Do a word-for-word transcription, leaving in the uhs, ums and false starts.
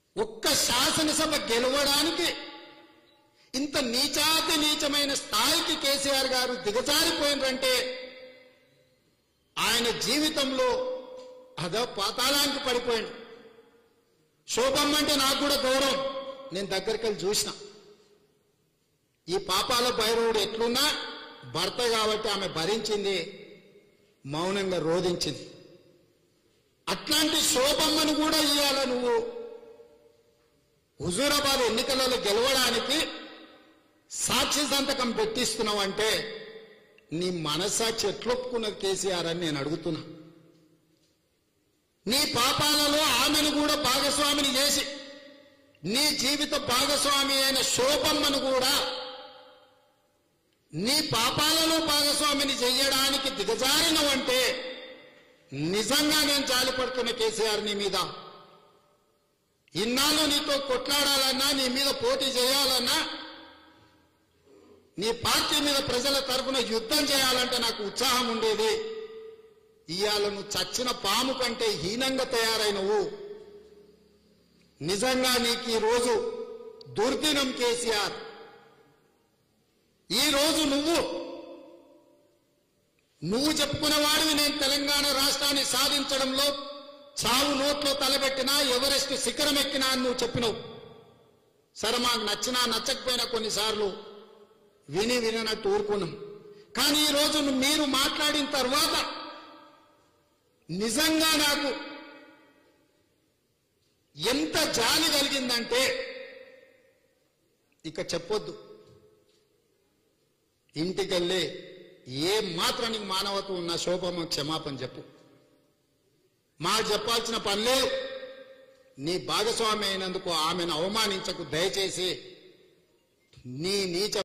ఒక్క శాసనసభ గెలవడానికి ఇంత నీచాతి నీచమైన స్థాయికి కేసీఆర్ గారు దిగజారిపోయినంటే ఆయన జీవితంలో అదో పాతాళానికి పడిపోయాడు. శోభమ్మ అంటే నాకు కూడా గౌరవం. నేను దగ్గరికి వెళ్ళి చూసిన. ఈ పాపాల భైరవుడు ఎట్లున్నా భర్త కాబట్టి ఆమె భరించింది, మౌనంగా రోధించింది. అట్లాంటి శోభమ్మను కూడా ఇవాళ నువ్వు హుజూరాబాద్ ఎన్నికలలో గెలవడానికి సాక్షి సంతకం పెట్టిస్తున్నావు అంటే నీ మనస్సాక్షి ఎట్లొప్పుకున్నది కేసీఆర్ అని నేను అడుగుతున్నా. నీ పాపాలలో ఆమెను కూడా భాగస్వామిని చేసి నీ జీవిత భాగస్వామి అయిన శోభమ్మను కూడా నీ పాపాలలో భాగస్వామిని చెయ్యడానికి దిగజారినవంటే నిజంగా నేను జాలిపడుతున్న కేసీఆర్ నీ మీద. ఇన్నాళ్ళు నీతో కొట్లాడాలన్నా, నీ మీద పోటీ చేయాలన్నా, నీ పార్టీ మీద ప్రజల తరఫున యుద్ధం చేయాలంటే నాకు ఉత్సాహం ఉండేది. ఇవాళ నువ్వు చచ్చిన పాము కంటే హీనంగా తయారైనవు. నిజంగా నీకు ఈ రోజు దుర్దినం కేసీఆర్. ఈ రోజు నువ్వు నువ్వు చెప్పుకునేవాడివి నేను తెలంగాణ రాష్ట్రాన్ని సాధించడంలో చావు నోట్లో తలబెట్టినా, ఎవరెస్ట్ శిఖరం ఎక్కినా అని నువ్వు చెప్పినవు. సరే, మాకు నచ్చినా నచ్చకపోయినా కొన్నిసార్లు విని వినట్టు ఊరుకున్నాం. కానీ ఈరోజు మీరు మాట్లాడిన తర్వాత నిజంగా నాకు ఎంత జాలి కలిగిందంటే ఇక చెప్పొద్దు. ఇంటికెళ్ళి ఏ మాత్రానికి మానవత్వం ఉన్న శోభమ్మ క్షమాపణ చెప్పు. మాకు చెప్పాల్సిన పని లేదు. నీ భాగస్వామి అయినందుకు ఆమెను అవమానించకు దయచేసి. నీ నీచ